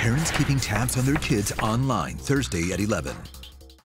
Parents keeping tabs on their kids online Thursday at 11.